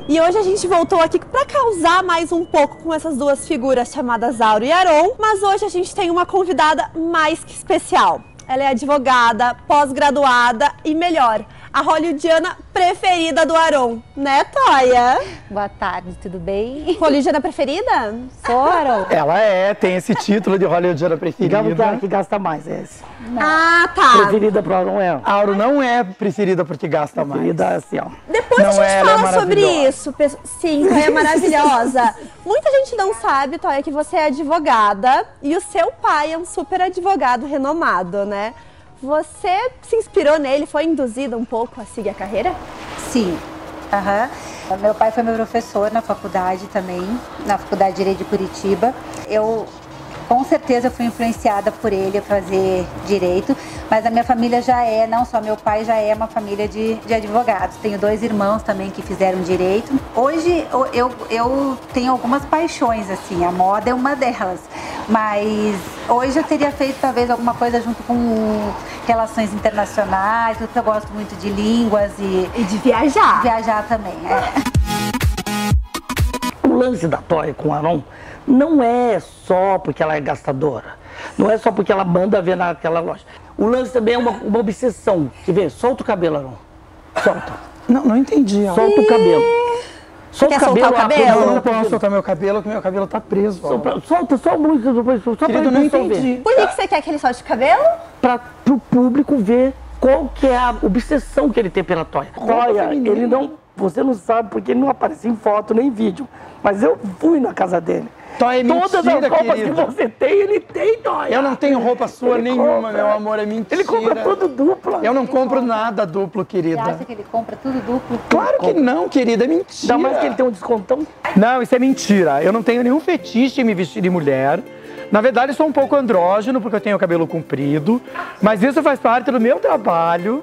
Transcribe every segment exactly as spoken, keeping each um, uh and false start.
E hoje a gente voltou aqui para causar mais um pouco com essas duas figuras chamadas Auro e Aron, mas hoje a gente tem uma convidada mais que especial. Ela é advogada, pós-graduada e melhor, a hollywoodiana preferida do Aron, né, Toia? Boa tarde, tudo bem? Hollywoodiana preferida? Sou, Aron. Ela é, tem esse título de hollywoodiana preferida. Digamos que ela que gasta mais, é esse. Não. Ah, tá. Preferida pro Aron é. A Auro não é preferida porque gasta mais. Preferida assim, ó. Depois Não a gente é, ela é fala sobre maravilhosa. isso. Pe- Sim, Toia é maravilhosa. Muita gente não sabe, Toia, que você é advogada e o seu pai é um super advogado renomado, né? Você se inspirou nele, foi induzida um pouco a seguir a carreira? Sim. Aham. Meu pai foi meu professor na faculdade também, na Faculdade de Direito de Curitiba. Eu, com certeza, fui influenciada por ele a fazer direito, mas a minha família já é, não só meu pai, já é uma família de, de advogados. Tenho dois irmãos também que fizeram direito. Hoje eu, eu, eu tenho algumas paixões, assim, a moda é uma delas, mas hoje eu teria feito talvez alguma coisa junto com relações internacionais, porque eu gosto muito de línguas e, E de viajar. viajar também. É. O lance da Toia com o Aron não é só porque ela é gastadora. Não é só porque ela manda ver naquela loja. O lance também é uma, uma obsessão. Quer ver? Solta o cabelo, Aron. Solta. Não, não entendi. Auro. Solta o cabelo. Solta quer soltar o a- cabelo? Eu a- não posso soltar meu cabelo, que meu cabelo tá preso. Auro. Solta, solta só muito, só pra Querido, eu não pessoa ver. entendi. Por que, que você quer que ele solte o cabelo? Para o público ver qual que é a obsessão que ele tem pela Toia. Toia, feminina. ele não, você não sabe porque ele não aparece em foto nem em vídeo, mas eu fui na casa dele. Toia é Todas as mentira, roupas querido. que você tem, ele tem, Toia. Eu não tenho roupa sua Ele nenhuma, compra. meu amor, é mentira. Ele compra tudo duplo. Eu não compro nada duplo, Você acha querida. que ele compra tudo duplo? Claro que não, querida, é mentira. Ainda mais que ele tem um descontão. Não, isso é mentira. Eu não tenho nenhum fetiche em me vestir de mulher. Na verdade, eu sou um pouco andrógeno, porque eu tenho cabelo comprido. Mas isso faz parte do meu trabalho.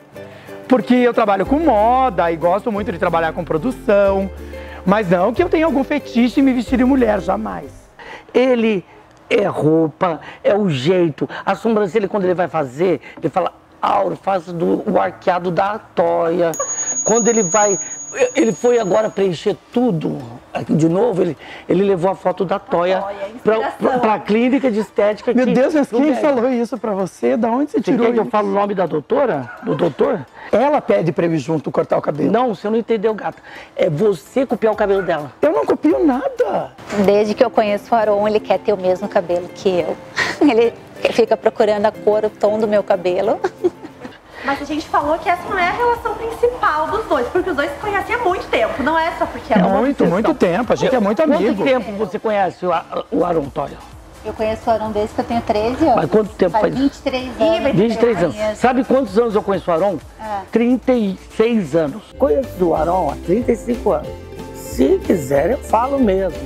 Porque eu trabalho com moda e gosto muito de trabalhar com produção. Mas não que eu tenha algum fetiche em me vestir de mulher, jamais. Ele é roupa, é o jeito. A sobrancelha, quando ele vai fazer, ele fala, Auro, faça do, o arqueado da Toia. Quando ele vai... Ele foi agora preencher tudo, aqui de novo, ele, ele levou a foto da Toia Toia, pra, inspiração. pra, pra clínica de estética. Meu que- Deus, mas do quem médico. falou isso pra você? Da onde você Você tirou quer que eu isso? fale o nome da doutora? Do doutor? Ela pede pra eu ir junto cortar o cabelo. Não, você não entendeu, gata. É você copiar o cabelo dela. Eu não copio nada. Desde que eu conheço o Aron, ele quer ter o mesmo cabelo que eu. Ele fica procurando a cor, o tom do meu cabelo. Mas a gente falou que essa não é a relação principal dos dois, porque os dois se conhecem há muito tempo, não é só porque ela... Muito, muito tempo. A gente é muito amigo. Quanto tempo você conhece o, A- o Aron, Toia? Eu conheço o Aron desde que eu tenho treze anos. Mas quanto tempo faz? faz? vinte e três anos. vinte e três anos. Conheço. Sabe quantos anos eu conheço o Aron? Ah. trinta e seis anos. Conheço o Aron há trinta e cinco anos. Se quiser, eu falo mesmo.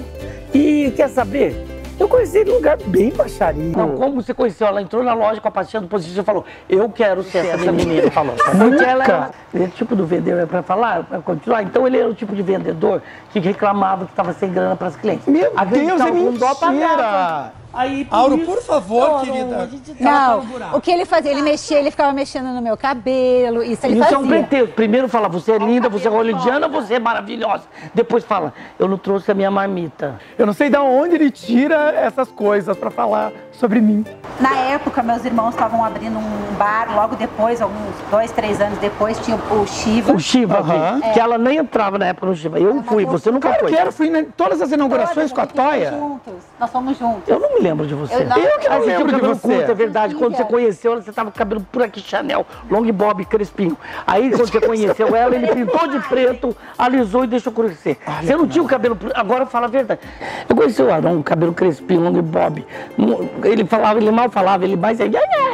E quer saber? Eu conheci ele num lugar bem baixaria. Não, como você conheceu? Ela entrou na loja com a pastinha do positivo e falou, eu quero ser essa menina. Falou. Porque ela é, ele é o tipo do vendedor, é pra falar, pra continuar. Então ele era o tipo de vendedor que reclamava que estava sem grana para as clientes. Meu Às vezes Deus, é tava com dó, pagava. mentira. Aí, por Auro, isso, por favor, Aron, querida. a gente tá Não, no buraco. o que ele fazia? Ele mexia, ele ficava mexendo no meu cabelo, isso ele Isso fazia. é um pretexto. Primeiro fala, você é linda, você é hollywoodiana, você é maravilhosa. Depois fala, eu não trouxe a minha marmita. Eu não sei de onde ele tira essas coisas pra falar sobre mim. Na época, meus irmãos estavam abrindo um bar, logo depois, alguns dois, três anos depois, tinha o Shiva. O Shiva, Aham. que ela nem entrava na época no Shiva. Eu fui, você nunca Claro foi. que era, fui em todas as inaugurações com a Nós fomos Toia. juntos. Nós fomos juntos. Eu não me lembro de você. Eu não- Eu que não Mas você tinha o lembro de cabelo você. curto, é verdade. Quando você conheceu ela, você tava com o cabelo por aqui, Chanel, long bob, crespinho. Aí, quando você conheceu ela, ele pintou de preto, alisou e deixou crescer. Você não tinha o cabelo... Agora fala a verdade. Eu conheci o Aron, cabelo crespinho, long bob. Ele falava, ele mal falava, ele mais...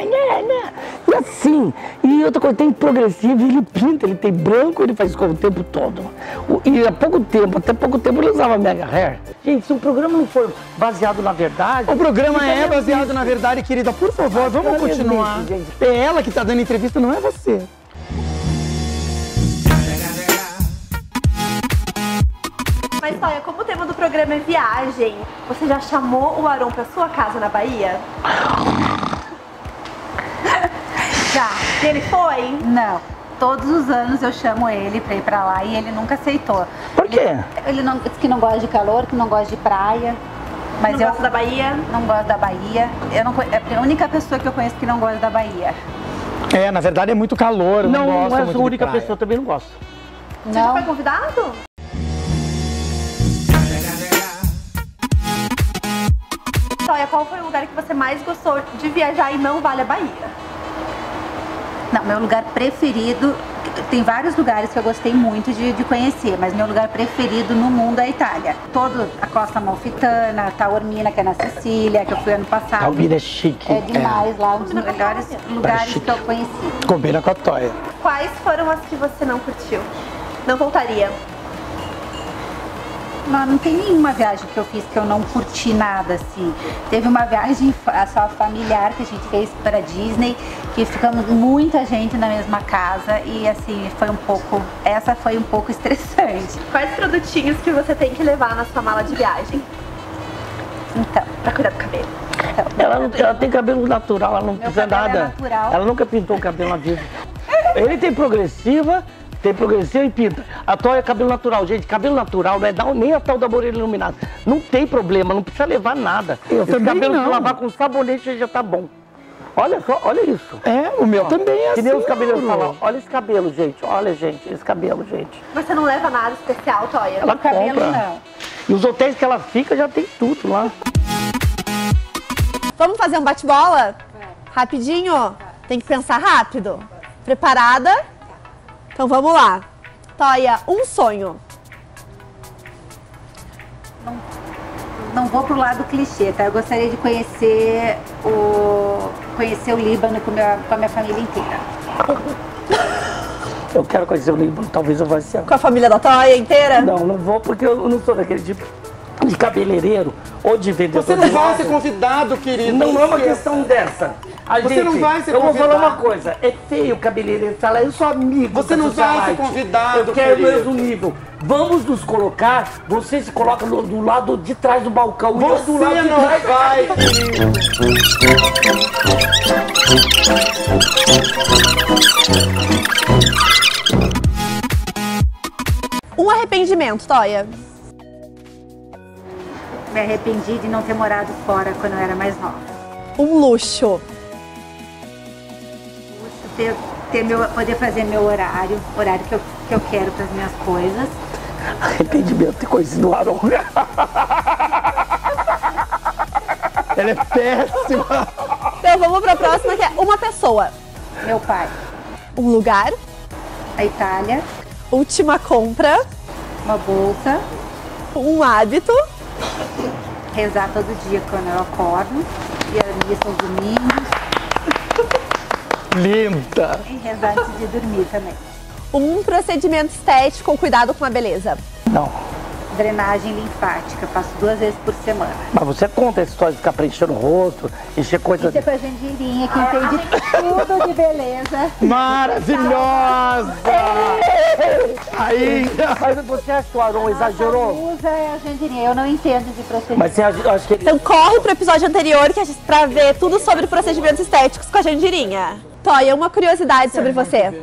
E assim. E outra coisa, tem progressivo, ele pinta, ele tem branco, ele faz isso o tempo todo. O- E há pouco tempo, até pouco tempo, ele usava mega hair. Gente, se o programa não for baseado na verdade... O programa fica é mesmo baseado isso. na verdade, querida. Por favor, vamos Fica mesmo continuar. isso, gente. É ela que tá dando entrevista, não é você. Mas, Toia, como o tema do programa é viagem, você já chamou o Aron pra sua casa na Bahia? Já. E ele foi? Não. todos os anos eu chamo ele pra ir pra lá e ele nunca aceitou. Por quê? Ele, ele não, disse que não gosta de calor, que não gosta de praia. Mas Não eu gosta da Bahia? Não gosto da Bahia. Eu não, é a única pessoa que eu conheço que não gosta da Bahia. É, na verdade é muito calor, eu não, Não, gosto não é muito a única de praia. pessoa, eu também não gosto. Você já Não. foi convidado? Toia, qual foi o lugar que você mais gostou de viajar e não vale a Bahia? Não, meu lugar preferido, tem vários lugares que eu gostei muito de, de conhecer, mas meu lugar preferido no mundo é a Itália. Todo a Costa Amalfitana, Taormina, que é na Sicília, que eu fui ano passado. Taormina é chique. É demais lá, um dos Combina com a melhores Toia. lugares chique. que eu conheci. Combina com a Toia. Quais foram as que você não curtiu? Não voltaria? Não, não tem nenhuma viagem que eu fiz que eu não curti nada, assim. Teve uma viagem fa- só familiar que a gente fez para Disney, que ficamos muita gente na mesma casa e, assim, foi um pouco... Essa foi um pouco estressante. Quais produtinhos que você tem que levar na sua mala de viagem Então, pra cuidar do cabelo? então Ela, não, ela tem cabelo natural, ela não Meu precisa cabelo é nada. natural. Ela nunca pintou o cabelo na vida. Ele tem progressiva, tem progressiva e pinta. A Toia é cabelo natural. Gente, cabelo natural não é dar- nem a tal da orelha iluminada. Não tem problema, não precisa levar nada. Eu Esse também cabelo não. se lavar com sabonete já tá bom. Olha só, olha isso. É, o meu também é Que assim. nem os cabelos Bruno. falam. Olha esse cabelo, gente. Olha, gente, esse cabelo, gente. Você não leva nada especial, Toia? Ela cabelo compra. não. E os hotéis que ela fica já tem tudo lá. Vamos fazer um bate-bola? Rapidinho? Tem que pensar rápido. Preparada? Então vamos lá. Toia, um sonho. Não vou pro lado clichê, tá? Eu gostaria de conhecer o, conhecer o Líbano com, meu, com a minha família inteira. Eu quero conhecer o Líbano, talvez eu vá esse ano. Com a família da Toia inteira? Não, não vou porque eu não sou daquele tipo de cabeleireiro ou de vendedor. Você não de vai loja. ser convidado, querido. Não é uma Esqueça. questão dessa. A Você gente, não vai ser Eu vou falar uma convidado. coisa. É feio o cabeleireiro falar, eu sou amigo. Você da não vai ser socialite. convidado, Eu quero o querido. mesmo nível. Vamos nos colocar, você se coloca no- do lado de trás do balcão. e eu Você do lado de não trás. vai, querido. Um arrependimento, Toia. Me arrependi de não ter morado fora quando eu era mais nova. Um luxo. Ter, ter meu, poder fazer meu horário, horário que eu, que eu quero para as minhas coisas. Arrependimento de coisa do Aron. Ela é péssima. Então vamos pra próxima, que é uma pessoa. Meu pai, Um lugar. a Itália, Última compra. uma bolsa, Um hábito. rezar todo dia quando eu acordo, ir à missa aos domingos Linda. e rezar antes de dormir também. Um procedimento estético ou cuidado com a beleza. Não. Drenagem linfática, faço duas vezes por semana. Mas você conta essa história de ficar preenchendo o rosto, encher coisa... Isso é com a Jandirinha, que entende tudo de beleza. Maravilhosa. Ainda. Mas você acha que o Aron exagerou? Usa é a Jandirinha, eu não entendo de procedimento. Mas você acha, eu acho que ele... Então corre pro episódio anterior que a gente, pra ver tudo sobre procedimentos estéticos com a Jandirinha. Toia, uma curiosidade sobre você.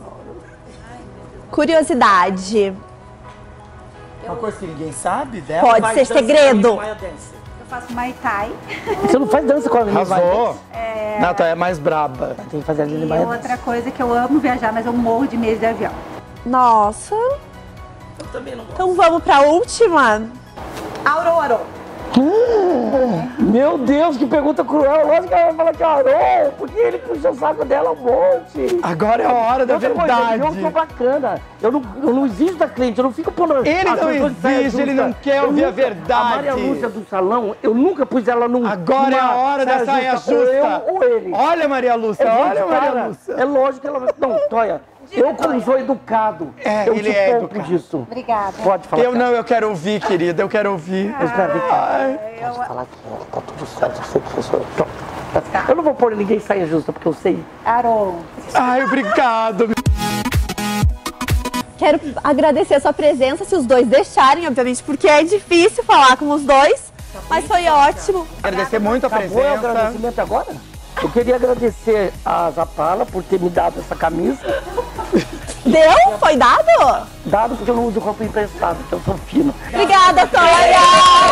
Curiosidade. Uma coisa que ninguém sabe dela. Pode ser segredo. Eu faço Muay Thai Você não faz dança com a menina. Arrasou. A Toia é mais braba. Tem que fazer a e Lili Maia. outra coisa que eu amo viajar, mas eu morro de medo de avião. Nossa. Eu também não gosto. Então vamos pra última. Aurora. Meu Deus, que pergunta cruel. Lógico que ela vai falar que é o Aron, porque ele puxou o saco dela um monte. Agora é a hora da Outra coisa, verdade. eu sou bacana. Eu não, eu não exijo da cliente, eu não fico pondo... Ele as não pessoas de saia exige, ele justa. não quer Eu ouvir a nunca- verdade. A Maria Lúcia do salão, eu nunca pus ela num... Agora é a numa hora da saia com justa. eu ou ele. Olha, Maria Lúcia, É, olha, gente, Maria para. Lúcia. É lógico que ela vai... Não, Toia, eu como sou educado, É, eu ele te é poupo educado. disso. Obrigada. Pode falar. Eu não, eu quero ouvir, querida, eu quero ouvir. Eu escrevi aqui. Ai, Eu, Falar que tá tudo certo, eu sei que eu sou... Pronto. Eu não vou pôr ninguém em saia justa, porque eu sei. Aron, ai, obrigado. Quero agradecer a sua presença, se os dois deixarem, obviamente, porque é difícil falar com os dois. Mas foi ótimo. Agradecer muito a Acabou o presença. agradecimento agora? Eu queria agradecer a Zapala por ter me dado essa camisa. Deu? Foi dado? Dado porque eu não uso roupa emprestada, que eu sou fino. Obrigada, Tonha!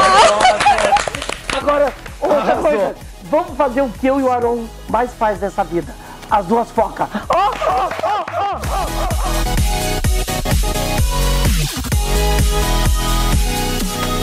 Agora, outra coisa. Vamos fazer o que eu e o Aron mais faz nessa vida. As duas focas. Oh, oh, oh, oh, oh, oh.